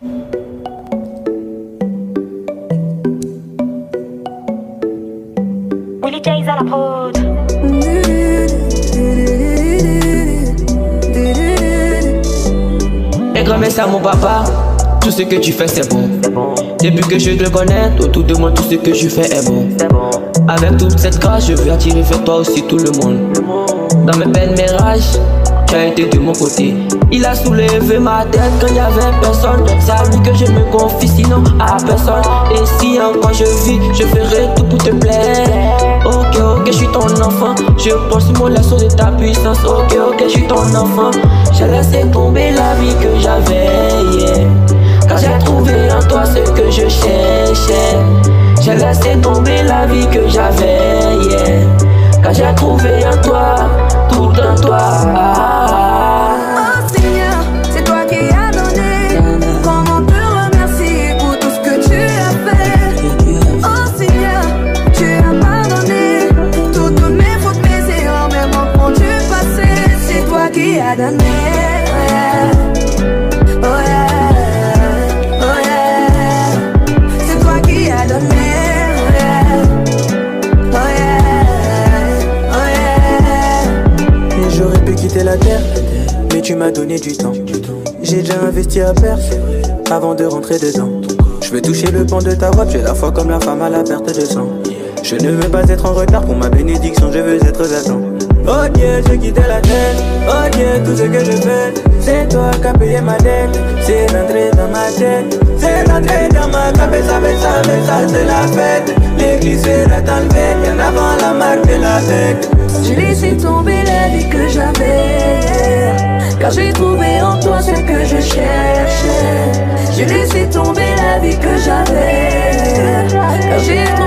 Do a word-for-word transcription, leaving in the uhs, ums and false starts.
Willy J's à la prod. Et grand merci à mon papa, tout ce que tu fais c'est bon. Depuis que je te connais, autour de moi tout ce que je fais est bon. Avec toute cette grâce, je veux attirer vers toi aussi tout le monde. Dans mes peines, mes rages, tu as été de mon côté. Il a soulevé ma tête quand il n'y avait personne. C'est à lui que je me confie, sinon à personne. Et si encore je vis, je ferai tout pour te plaire. Ok, ok, je suis ton enfant. Je prends sur mon lasso de ta puissance. Ok, ok, je suis ton enfant. J'ai laissé tomber la vie que j'avais, yeah. Car j'ai trouvé en toi ce que je cherchais. J'ai laissé tomber la vie que j'avais, yeah. Car j'ai trouvé en toi, tout en toi. Oh Seigneur, c'est toi qui as donné. Comment te remercier pour tout ce que tu as fait. Oh Seigneur, tu as pardonné toutes mes fautes, mes erreurs, mes manquements du passé. C'est toi qui as donné. La terre, mais tu m'as donné du temps. J'ai déjà investi à perte avant de rentrer dedans. Je veux toucher le pan de ta robe, j'ai la foi comme la femme à la perte de sang. Je ne veux pas être en retard pour ma bénédiction, je veux être à temps. Oh Dieu, j'ai quitté la terre. Oh Dieu, tout ce que je fais, c'est toi qui as payé ma dette. C'est l'entrée dans ma tête, c'est l'entrée dans ma cabeza, cabeza, cabeza, c'est la fête. L'église sera enlevée, bien avant la marque de la fête. J'ai laissé tomber la vie que j'avais, car j'ai trouvé en toi ce que je cherchais. J'ai laissé tomber la vie que j'avais, car j'ai trouvé